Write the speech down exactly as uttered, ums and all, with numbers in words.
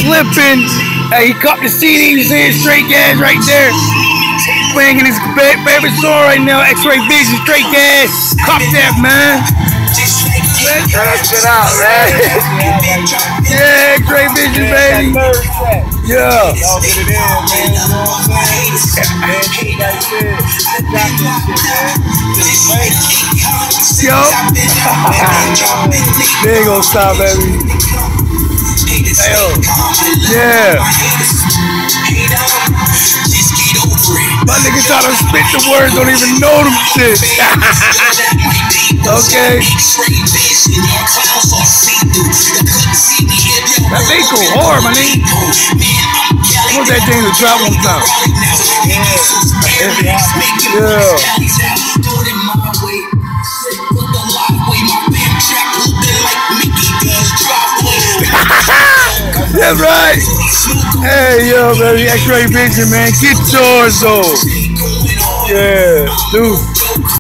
slipping. Hey, he caught the C D. You see Straight Gas right there. Playing in his favorite song right now, X-Ray Vision, Straight Gas. Cop that, man. Man, try that shit out, man. Yeah, X-Ray Vision, baby. Yeah. Y'all get it in, man. You know what I'm saying? Man, shit like this. Drop this shit, man. Yo. They ain't gonna stop, baby. Hey, yo. Yeah. My niggas try to spit the words, don't even know them shit. Okay. That thing go hard, my nigga. What's that thing to drop one time? Yeah. That's right. Hey, yo, baby, X-Ray Vision, man. Get yours, though. Yeah, dude.